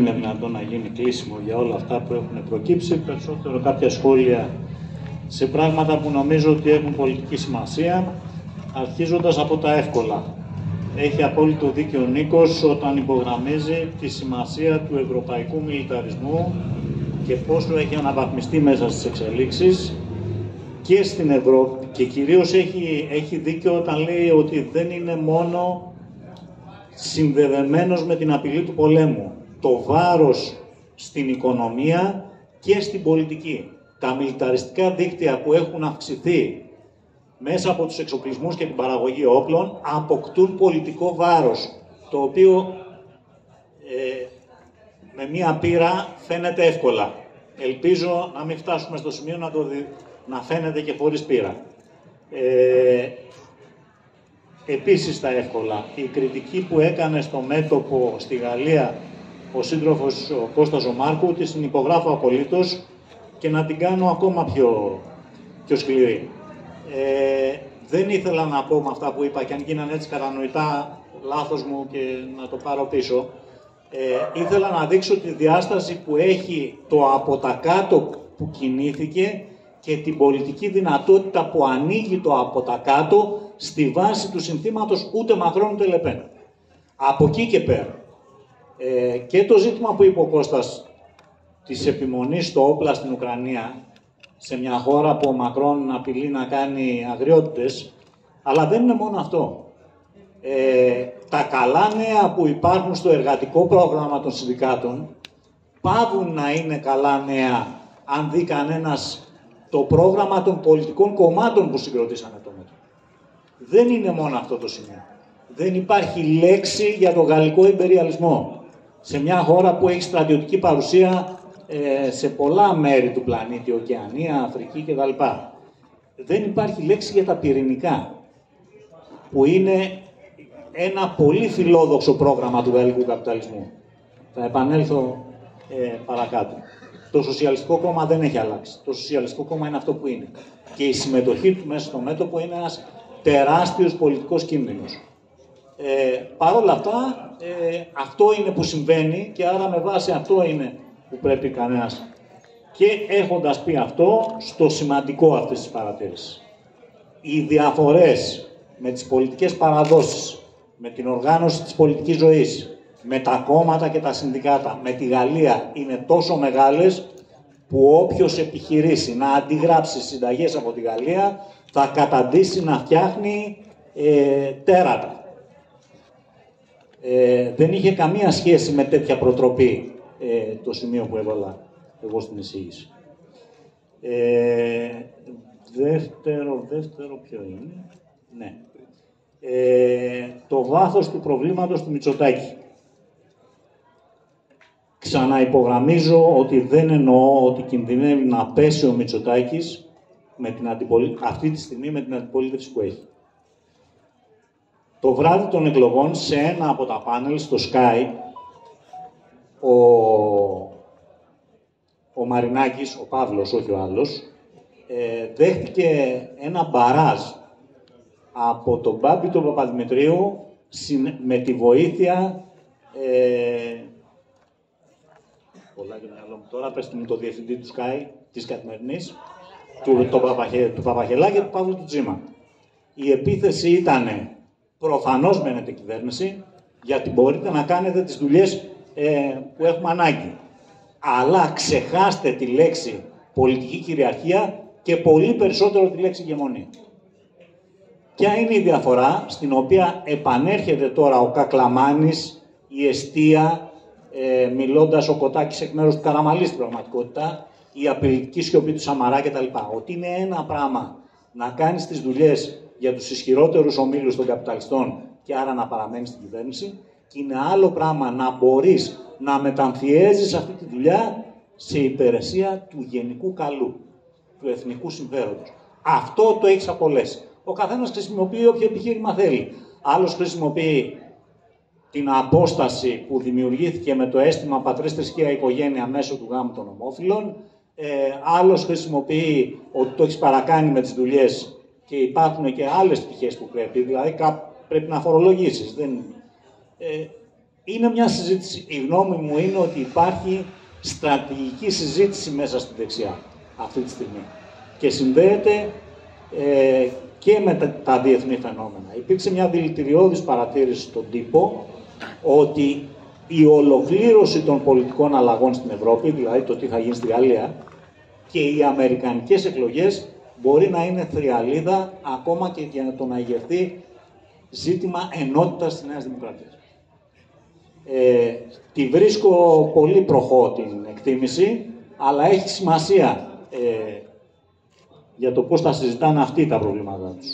είναι δυνατόν να γίνει κλείσιμο για όλα αυτά που έχουν προκύψει, περισσότερο κάποια σχόλια σε πράγματα που νομίζω ότι έχουν πολιτική σημασία, αρχίζοντας από τα εύκολα. Έχει απόλυτο δίκιο ο Νίκος όταν υπογραμμίζει τη σημασία του ευρωπαϊκού μιλιταρισμού και πόσο έχει αναβαθμιστεί μέσα στις εξελίξεις και στην Ευρώπη. Και κυρίως έχει δίκιο όταν λέει ότι δεν είναι μόνο συνδεδεμένος με την απειλή του πολέμου. Το βάρος στην οικονομία και στην πολιτική. Τα μιλιταριστικά δίκτυα που έχουν αυξηθεί μέσα από τους εξοπλισμούς και την παραγωγή όπλων αποκτούν πολιτικό βάρος, το οποίο με μία πείρα φαίνεται εύκολα. Ελπίζω να μην φτάσουμε στο σημείο να φαίνεται και χωρίς πείρα. Επίσης τα εύκολα. Η κριτική που έκανε στο μέτωπο στη Γαλλία ο σύντροφος ο Κώστας ο Μάρκου, τη συνυπογράφω απολύτως και να την κάνω ακόμα πιο σκληρή. Δεν ήθελα να πω με αυτά που είπα και αν γίνανε έτσι κατανοητά λάθος μου και να το πάρω πίσω. Ήθελα να δείξω τη διάσταση που έχει το από τα κάτω που κινήθηκε και την πολιτική δυνατότητα που ανοίγει το από τα κάτω στη βάση του συνθήματος ούτε Μακρόν ούτε Λεπέν. Από εκεί και πέρα. Και το ζήτημα που είπε ο Κώστας της επιμονής στο όπλα στην Ουκρανία, σε μια χώρα που ο Μακρόν απειλεί να κάνει αγριότητες, αλλά δεν είναι μόνο αυτό. Τα καλά νέα που υπάρχουν στο εργατικό πρόγραμμα των συνδικάτων πάβουν να είναι καλά νέα αν δει κανένας το πρόγραμμα των πολιτικών κομμάτων που συγκροτήσανε το μέτρο. Δεν είναι μόνο αυτό το σημείο. Δεν υπάρχει λέξη για τον γαλλικό ιμπεριαλισμό. Σε μια χώρα που έχει στρατιωτική παρουσία σε πολλά μέρη του πλανήτη, Οκεανία, Αφρική κτλ. Δεν υπάρχει λέξη για τα πυρηνικά, που είναι ένα πολύ φιλόδοξο πρόγραμμα του γαλλικού καπιταλισμού. Θα επανέλθω παρακάτω. Το Σοσιαλιστικό Κόμμα δεν έχει αλλάξει. Το Σοσιαλιστικό Κόμμα είναι αυτό που είναι. Και η συμμετοχή του μέσα στο μέτωπο είναι ένας τεράστιος πολιτικός κίνδυνος. Παρ' όλα αυτά, αυτό είναι που συμβαίνει και άρα με βάση αυτό είναι που πρέπει κανένας. Και έχοντας πει αυτό, στο σημαντικό αυτής της παρατήρησης. Οι διαφορές με τις πολιτικές παραδόσεις, με την οργάνωση της πολιτικής ζωής, με τα κόμματα και τα συνδικάτα, με τη Γαλλία είναι τόσο μεγάλες που όποιος επιχειρήσει να αντιγράψει συνταγές από τη Γαλλία θα καταντήσει να φτιάχνει τέρατα. Δεν είχε καμία σχέση με τέτοια προτροπή το σημείο που έβαλα εγώ στην εισήγηση. Δεύτερο ποιο είναι? Ναι. Το βάθος του προβλήματος του Μητσοτάκη. Ξαναυπογραμμίζω ότι δεν εννοώ ότι κινδυνεύει να πέσει ο Μητσοτάκης αυτή τη στιγμή με την αντιπολίτευση που έχει. Το βράδυ των εκλογών, σε ένα από τα πάνελ στο Sky, ο Μαρινάκης, ο Παύλος, όχι ο άλλος, δέχτηκε ένα μπαράζ από τον Μπάμπη τον Παπαδημητρίου με τη βοήθεια... πολλά και μυαλό μου τώρα, πέστε μου το διευθυντή του Sky, της Καθημερινής, του Παπαχελάκη και του Παύλου του Τζίμα. Η επίθεση ήταν προφανώς μένετε κυβέρνηση, γιατί μπορείτε να κάνετε τις δουλειές που έχουμε ανάγκη. Αλλά ξεχάστε τη λέξη πολιτική κυριαρχία και πολύ περισσότερο τη λέξη ηγεμονία. Ποια είναι η διαφορά στην οποία επανέρχεται τώρα ο Κακλαμάνης, η εστία, μιλώντας ο Κωτάκης εκ μέρους του Καραμαλή στην πραγματικότητα, η απειλητική σιωπή του Σαμαρά κτλ. Ότι είναι ένα πράγμα να κάνεις τις δουλειές για τους ισχυρότερους ομίλους των καπιταλιστών και άρα να παραμένεις στην κυβέρνηση, και είναι άλλο πράγμα να μπορείς να μεταμφιέζεις αυτή τη δουλειά σε υπηρεσία του γενικού καλού, του εθνικού συμφέροντος. Αυτό το έχεις απολέσει. Ο καθένας χρησιμοποιεί όποιο επιχείρημα θέλει. Άλλος χρησιμοποιεί την απόσταση που δημιουργήθηκε με το αίσθημα πατρίς θρησκεία οικογένεια μέσω του γάμου των ομόφυλων. Άλλος χρησιμοποιεί ότι το έχεις παρακάνει με τις δουλειές και υπάρχουν και άλλες πτυχές που πρέπει. Δηλαδή πρέπει να φορολογήσεις. Είναι μια συζήτηση. Η γνώμη μου είναι ότι υπάρχει στρατηγική συζήτηση μέσα στη δεξιά αυτή τη στιγμή. Και συνδέεται και με τα διεθνή φαινόμενα. Υπήρξε μια δηλητηριώδης παρατήρηση στον τύπο ότι η ολοκλήρωση των πολιτικών αλλαγών στην Ευρώπη, δηλαδή το τι θα γίνει στη Γαλλία, και οι αμερικανικές εκλογές μπορεί να είναι θριαλίδα ακόμα και για το να ηγερθεί ζήτημα ενότητας της Νέας Δημοκρατίας. Τη βρίσκω πολύ προχώ την εκτίμηση, αλλά έχει σημασία για το πώς θα συζητάνε αυτοί τα προβλήματά τους.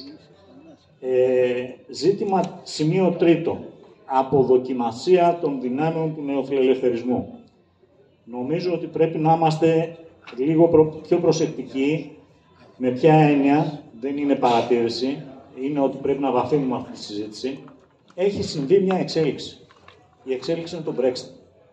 Ζήτημα σημείο τρίτο. Αποδοκιμασία των δυνάμεων του νεοφιλελευθερισμού. Νομίζω ότι πρέπει να είμαστε λίγο πιο προσεκτικοί. Με ποια έννοια, δεν είναι παρατήρηση, είναι ότι πρέπει να βαθύνουμε αυτή τη συζήτηση. Έχει συμβεί μια εξέλιξη. Η εξέλιξη είναι το Brexit.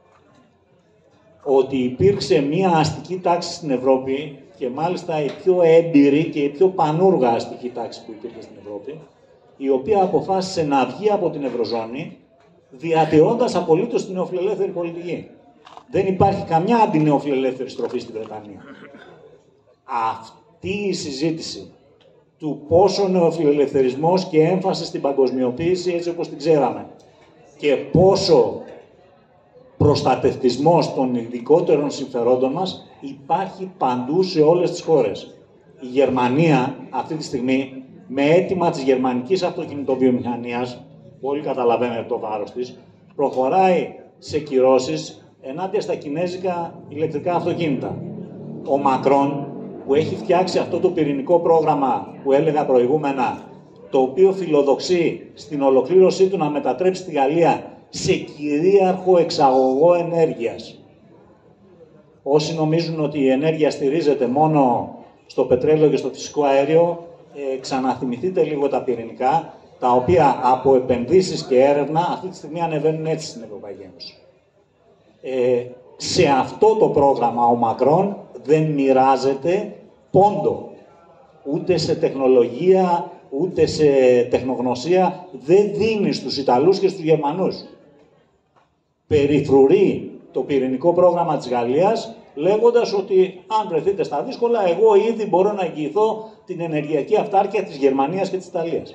Ότι υπήρξε μια αστική τάξη στην Ευρώπη, και μάλιστα η πιο έμπειρη και η πιο πανούργα αστική τάξη που υπήρχε στην Ευρώπη, η οποία αποφάσισε να βγει από την Ευρωζώνη, διατηρώντας απολύτως την νεοφιλελεύθερη πολιτική. Δεν υπάρχει καμιά αντινεοφιλελεύθερη στροφή στη Βρετανία. Αυτή η συζήτηση του πόσο νεοφιλελευθερισμός και έμφαση στην παγκοσμιοποίηση έτσι όπως την ξέραμε και πόσο προστατευτισμός των ειδικότερων συμφερόντων μας υπάρχει παντού σε όλες τις χώρες. Η Γερμανία αυτή τη στιγμή, με αίτημα της γερμανικής αυτοκινητοβιομηχανίας, όλοι καταλαβαίνετε το βάρος της, προχωράει σε κυρώσεις ενάντια στα κινέζικα ηλεκτρικά αυτοκίνητα. Ο Μακρόν, που έχει φτιάξει αυτό το πυρηνικό πρόγραμμα που έλεγα προηγούμενα, το οποίο φιλοδοξεί στην ολοκλήρωσή του να μετατρέψει τη Γαλλία σε κυρίαρχο εξαγωγό ενέργειας. Όσοι νομίζουν ότι η ενέργεια στηρίζεται μόνο στο πετρέλαιο και στο φυσικό αέριο, ξαναθυμηθείτε λίγο τα πυρηνικά, τα οποία από επενδύσεις και έρευνα αυτή τη στιγμή ανεβαίνουν έτσι στην Ευρωπαϊκή Ένωση. Σε αυτό το πρόγραμμα ο Μακρόν δεν μοιράζεται πόντο. Ούτε σε τεχνολογία, ούτε σε τεχνογνωσία δεν δίνει στους Ιταλούς και στους Γερμανούς. Περιφρουρεί το πυρηνικό πρόγραμμα της Γαλλίας, λέγοντας ότι αν βρεθείτε στα δύσκολα, εγώ ήδη μπορώ να εγγυηθώ την ενεργειακή αυτάρκεια της Γερμανίας και της Ιταλίας.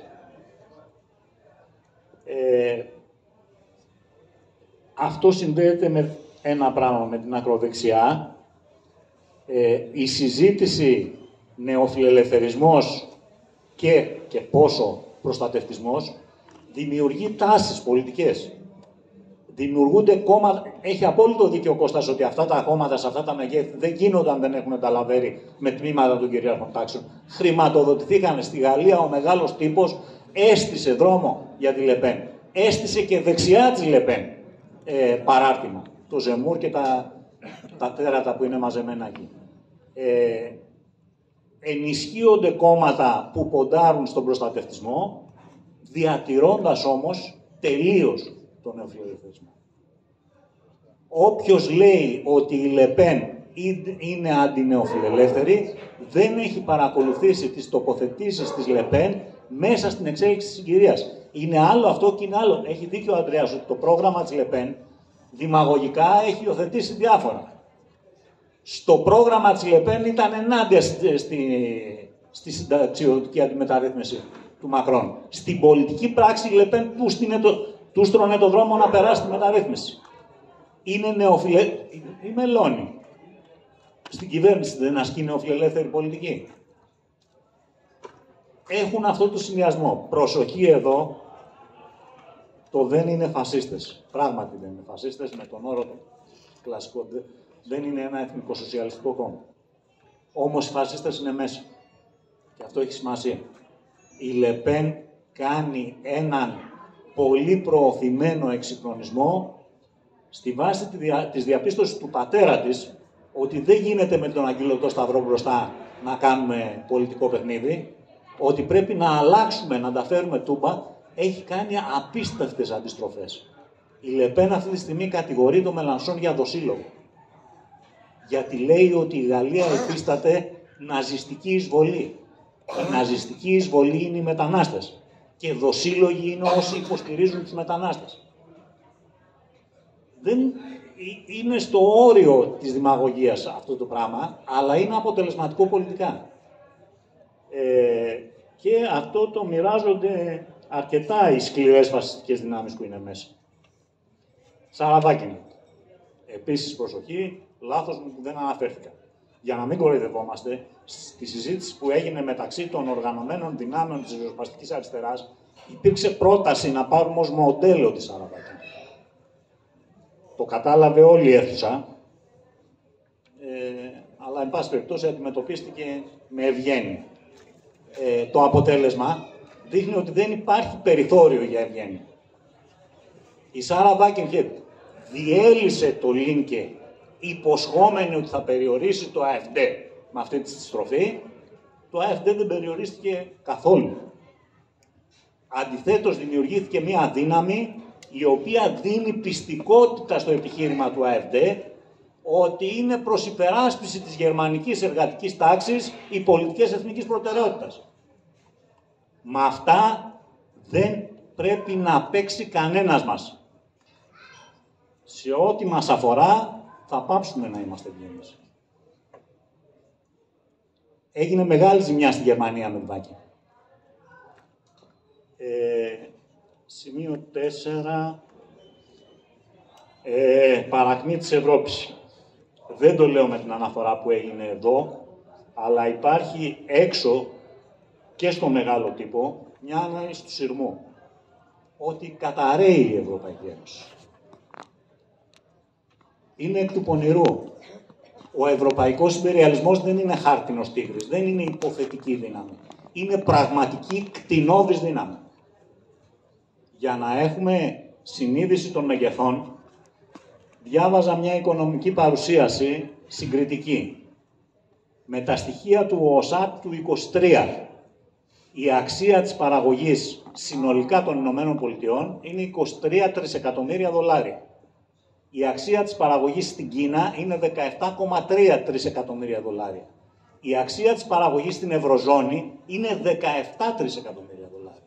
Αυτό συνδέεται με ένα πράγμα, με την ακροδεξιά. Η συζήτηση νεοφιλελευθερισμός και πόσο προστατευτισμός δημιουργεί τάσεις πολιτικές. Δημιουργούνται κόμματα. Έχει απόλυτο δίκιο ο Κώστας ότι αυτά τα κόμματα σε αυτά τα μεγέθη δεν γίνονται αν δεν έχουν ταλαβέρει με τμήματα των κυρίαρχων τάξεων. Χρηματοδοτηθήκαν στη Γαλλία, ο μεγάλος τύπος έστησε δρόμο για τη Λεπέν. Έστησε και δεξιά της Λεπέν παράρτημα. Το Ζεμούρ και τα τέρατα που είναι μαζεμένα εκεί. Ενισχύονται κόμματα που ποντάρουν στον προστατευτισμό, διατηρώντας όμως τελείως τον νεοφιλελευθερισμό. Όποιος λέει ότι η Λεπέν είναι αντινεοφιλελεύθερη, δεν έχει παρακολουθήσει τις τοποθετήσεις της Λεπέν μέσα στην εξέλιξη της συγκυρίας. Είναι άλλο αυτό και είναι άλλο. Έχει δίκιο ο Ανδρέας ότι το πρόγραμμα της Λεπέν δημαγωγικά έχει υιοθετήσει διάφορα. Στο πρόγραμμα της Λεπέν ήταν ενάντια στη συνταξιοδοτική αντιμεταρρύθμιση του Μακρόν. Στην πολιτική πράξη η Λεπέν του στρώνε το δρόμο να περάσει τη μεταρρύθμιση. Είναι η Μελώνη. Στην κυβέρνηση δεν ασκεί νεοφιλελεύθερη πολιτική. Έχουν αυτό το συνδυασμό. Προσοχή εδώ, το δεν είναι φασίστες. Πράγματι δεν είναι φασίστες με τον όρο του κλασικό. Δεν είναι ένα εθνικοσοσιαλιστικό κόμμα. Όμως οι φασίστες είναι μέσα. Και αυτό έχει σημασία. Η Λεπέν κάνει έναν πολύ προωθημένο εξυγχρονισμό στη βάση της διαπίστωσης του πατέρα της ότι δεν γίνεται με τον αγγελωτό σταυρό μπροστά να κάνουμε πολιτικό παιχνίδι, ότι πρέπει να αλλάξουμε, να τα φέρουμε τούμπα, έχει κάνει απίστευτες αντιστροφές. Η Λεπέν αυτή τη στιγμή κατηγορεί τον Μελανσόν για δοσύλλογο. Γιατί λέει ότι η Γαλλία υφίσταται ναζιστική εισβολή. Η ναζιστική εισβολή είναι οι μετανάστες. Και δοσύλλογοι είναι όσοι υποστηρίζουν τους μετανάστες. είναι στο όριο της δημαγωγίας αυτό το πράγμα, αλλά είναι αποτελεσματικό πολιτικά. Και αυτό το μοιράζονται αρκετά οι σκληρές φασιστικές δυνάμεις που είναι μέσα. Σαραβάκη. Επίσης, προσοχή, λάθος μου που δεν αναφέρθηκα. Για να μην κοροϊδευόμαστε, στη συζήτηση που έγινε μεταξύ των οργανωμένων δυνάμεων της ριζοσπαστικής αριστεράς, υπήρξε πρόταση να πάρουμε ως μοντέλο τη Σαραβάκη. Το κατάλαβε όλη η αίθουσα, αλλά εν πάση περιπτώσει αντιμετωπίστηκε με ευγένεια. Το αποτέλεσμα δείχνει ότι δεν υπάρχει περιθώριο για ευγένεια. Η Σάρα Βάκενχετ διέλυσε το Λίνκε υποσχόμενη ότι θα περιορίσει το AfD με αυτή τη στροφή. Το AfD δεν περιορίστηκε καθόλου. Αντιθέτως δημιουργήθηκε μια δύναμη η οποία δίνει πιστικότητα στο επιχείρημα του AfD ότι είναι προς υπεράσπιση της γερμανικής εργατικής τάξης οι πολιτικές εθνικής προτεραιότητας. Με αυτά δεν πρέπει να παίξει κανένας μας. Σε ό,τι μας αφορά θα πάψουμε να είμαστε ευγενείς. Έγινε μεγάλη ζημιά στη Γερμανία με Βάκη. Σημείο 4. Παρακμή της Ευρώπης. Δεν το λέω με την αναφορά που έγινε εδώ, αλλά υπάρχει έξω και στο μεγάλο τύπο μια ανάλυση του σειρμού ότι καταρρέει η Ευρωπαϊκή Ένωση. Είναι εκ του πονηρού. Ο ευρωπαϊκός ιμπεριαλισμός δεν είναι χάρτινος τίγρης, δεν είναι υποθετική δύναμη. Είναι πραγματική κτηνώδης δύναμη. Για να έχουμε συνείδηση των μεγεθών, διάβαζα μια οικονομική παρουσίαση συγκριτική. Με τα στοιχεία του ΟΣΑΤ του 23, η αξία της παραγωγής συνολικά των Ηνωμένων Πολιτειών είναι 23 τρισεκατομμύρια δολάρια. Η αξία της παραγωγής στην Κίνα είναι 17,3 τρισεκατομμύρια δολάρια. Η αξία της παραγωγής στην Ευρωζώνη είναι 17 τρισεκατομμύρια δολάρια.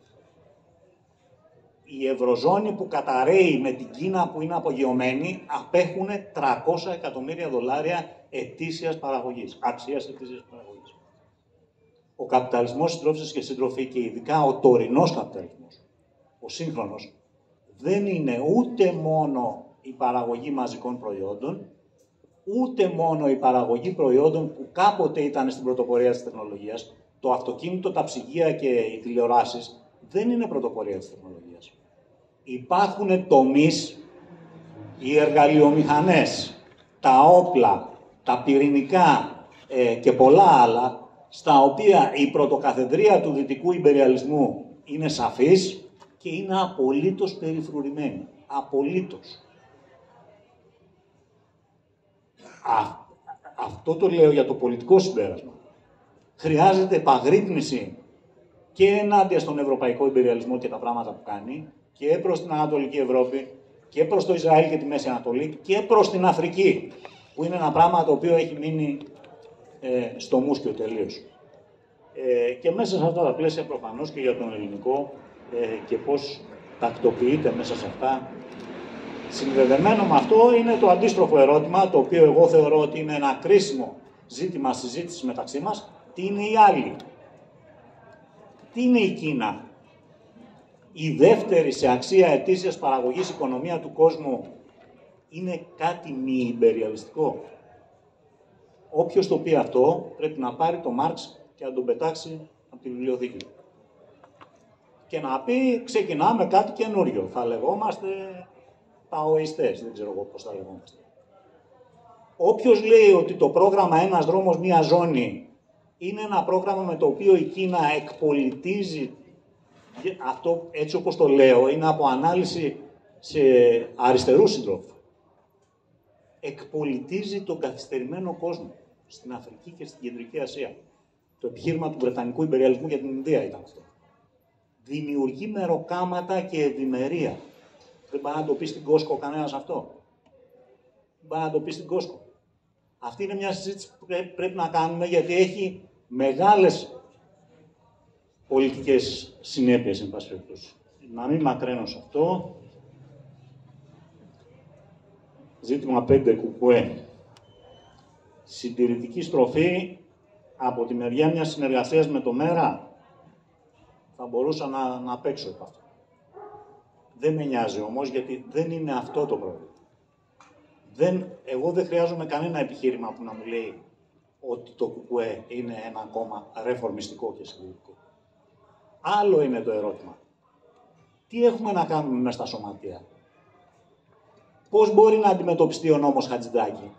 Η Ευρωζώνη που καταραίει με την Κίνα που είναι απογειωμένη απέχουν 300 εκατομμύρια δολάρια ετήσιας παραγωγής, αξίας ετήσιας παραγωγής. Ο καπιταλισμός, συντρόφισσες και σύντροφοι, και ειδικά ο τωρινός καπιταλισμός, ο σύγχρονος, δεν είναι ούτε μόνο η παραγωγή μαζικών προϊόντων, ούτε μόνο η παραγωγή προϊόντων που κάποτε ήταν στην πρωτοπορία της τεχνολογίας. Το αυτοκίνητο, τα ψυγεία και οι τηλεοράσεις δεν είναι πρωτοπορία της τεχνολογίας. Υπάρχουν τομείς, οι εργαλειομηχανές, τα όπλα, τα πυρηνικά και πολλά άλλα, στα οποία η πρωτοκαθεδρία του δυτικού ιμπεριαλισμού είναι σαφής και είναι απολύτως περιφρουρημένη. Απολύτως. Αυτό το λέω για το πολιτικό συμπέρασμα. Χρειάζεται επαγρύπνηση και ενάντια στον ευρωπαϊκό ιμπεριαλισμό και τα πράγματα που κάνει, και προς την Ανατολική Ευρώπη, και προς το Ισραήλ και τη Μέση Ανατολή, και προς την Αφρική, που είναι ένα πράγμα το οποίο έχει μείνει στο μουσκιο τελείως. Και μέσα σε αυτά τα πλαίσια προφανώς και για τον ελληνικό και πώς τακτοποιείται μέσα σε αυτά. Συνδεδεμένο με αυτό είναι το αντίστροφο ερώτημα, το οποίο εγώ θεωρώ ότι είναι ένα κρίσιμο ζήτημα συζήτησης μεταξύ μας. Τι είναι οι άλλοι? Τι είναι η Κίνα? Η δεύτερη σε αξία ετήσιας παραγωγής οικονομία του κόσμου είναι κάτι μη ιμπεριαλιστικό? Όποιος το πει αυτό πρέπει να πάρει το Μάρξ και να τον πετάξει από τη βιβλιοθήκη του. Και να πει ξεκινάμε κάτι καινούριο. Θα λεγόμαστε ταοιστές, δεν ξέρω εγώ πώς θα λεγόμαστε. Όποιος λέει ότι το πρόγραμμα ένας δρόμος, μία ζώνη είναι ένα πρόγραμμα με το οποίο η Κίνα εκπολιτίζει, αυτό έτσι όπως το λέω είναι από ανάλυση σε αριστερούς συντρόφους, εκπολιτίζει τον καθυστερημένο κόσμο στην Αφρική και στην Κεντρική Ασία. Το επιχείρημα του Βρετανικού ιμπεριαλισμού για την Ινδία ήταν αυτό. Δημιουργεί μεροκάματα και ευημερία. Δεν πάει να το πει στην Κόσκο κανένας αυτό. Δεν πάει να το πει στην Κόσκο. Αυτή είναι μια συζήτηση που πρέπει να κάνουμε, γιατί έχει μεγάλες πολιτικές συνέπειες, εν πάση περιπτώσει. Να μην μακραίνω σε αυτό. Ζήτημα 5 ΚΚΕ. Συντηρητική στροφή από τη μεριά μιας συνεργασίας με το ΜΕΡΑ. Θα μπορούσα να παίξω από αυτό. Δεν με νοιάζει όμως, γιατί δεν είναι αυτό το πρόβλημα. Εγώ δεν χρειάζομαι κανένα επιχείρημα που να μου λέει ότι το ΚΚΕ είναι ένα κόμμα ρεφορμιστικό και συντηρητικό. Άλλο είναι το ερώτημα. Τι έχουμε να κάνουμε μέσα στα σωματεία. Πώς μπορεί να αντιμετωπιστεί ο νόμος Χατζηδάκη.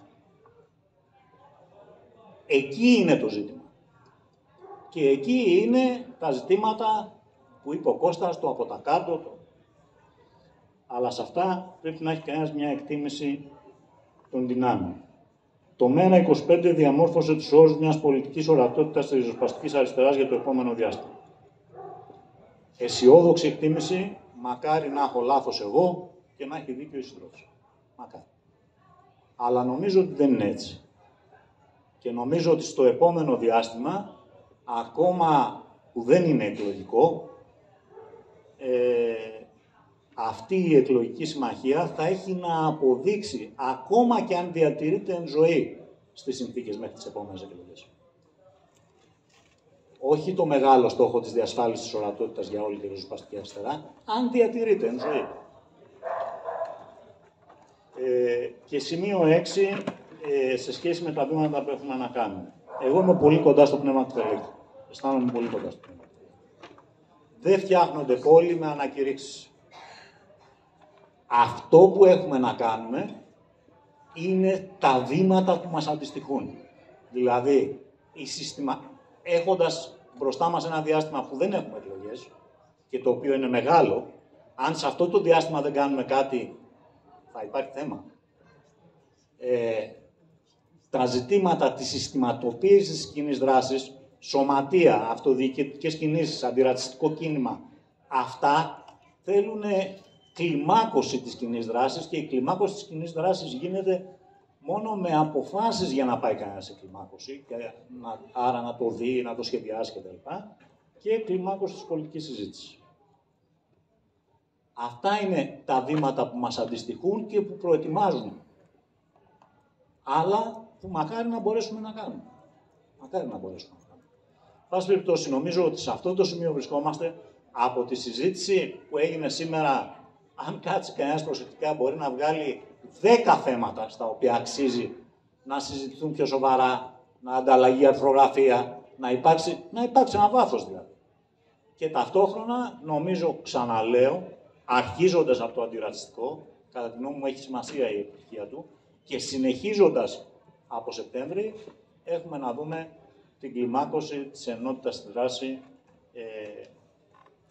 Εκεί είναι το ζήτημα. Και εκεί είναι τα ζητήματα που είπε ο Κώστας, το από τα κάτω. Αλλά σε αυτά πρέπει να έχει κανένας μια εκτίμηση των δυνάμεων. Το ΜΕΡΑ25 διαμόρφωσε τους όρους μιας πολιτικής ορατότητας της ριζοσπαστικής αριστεράς για το επόμενο διάστημα. Αισιόδοξη εκτίμηση, μακάρι να έχω λάθος εγώ και να έχει δίκιο η σύντροφος. Μακάρι. Αλλά νομίζω ότι δεν είναι έτσι. Και νομίζω ότι στο επόμενο διάστημα, ακόμα που δεν είναι εκλογικό, αυτή η εκλογική συμμαχία θα έχει να αποδείξει, ακόμα και αν διατηρείται εν ζωή στις συνθήκες μέχρι τις επόμενες εκλογές. Όχι το μεγάλο στόχο της διασφάλισης της ορατότητας για όλη τη ριζοσπαστική αριστερά, αν διατηρείται εν ζωή. Και σημείο 6, σε σχέση με τα βήματα που έχουμε να κάνουμε. Εγώ είμαι πολύ κοντά στο πνεύμα του Τελέκη. Αισθάνομαι πολύ κοντά στο πνεύμα του Τελέκη. Δεν φτιάχνονται πόλοι με ανακηρύξεις. Αυτό που έχουμε να κάνουμε είναι τα βήματα που μας αντιστοιχούν. Δηλαδή, έχοντας μπροστά μας ένα διάστημα που δεν έχουμε εκλογές και το οποίο είναι μεγάλο, αν σε αυτό το διάστημα δεν κάνουμε κάτι, θα υπάρχει θέμα. Τα ζητήματα της συστηματοποίησης της κοινής δράσης, σωματεία, αυτοδιοικητικές κινήσεις, αντιρατσιστικό κίνημα, αυτά θέλουν κλιμάκωση της κοινής δράσης και η κλιμάκωση της κοινής δράσης γίνεται μόνο με αποφάσεις για να πάει κανένα σε κλιμάκωση, και άρα να το δει, να το σχεδιάσει κτλ. Και κλιμάκωση της πολιτικής συζήτησης. Αυτά είναι τα βήματα που μας αντιστοιχούν και που προετοιμάζουν. Αλλά που μακάρι να μπορέσουμε να κάνουμε. Μακάρι να μπορέσουμε να κάνουμε. Πάση περιπτώσει, νομίζω ότι σε αυτό το σημείο βρισκόμαστε. Από τη συζήτηση που έγινε σήμερα, αν κάτσει κανένας προσεκτικά, μπορεί να βγάλει 10 θέματα στα οποία αξίζει να συζητηθούν πιο σοβαρά, να ανταλλαγεί αρθρογραφία, να υπάρξει ένα βάθος δηλαδή. Και ταυτόχρονα, νομίζω, ξαναλέω, αρχίζοντας από το αντιρατσιστικό, κατά τη γνώμη μου έχει σημασία η επιτυχία του, και συνεχίζοντας από Σεπτέμβρη, έχουμε να δούμε την κλιμάκωση της ενότητας στη δράση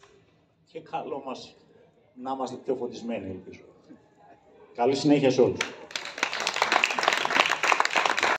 και καλό μας να είμαστε πιο φωτισμένοι, ελπίζω. Καλή συνέχεια σε όλους.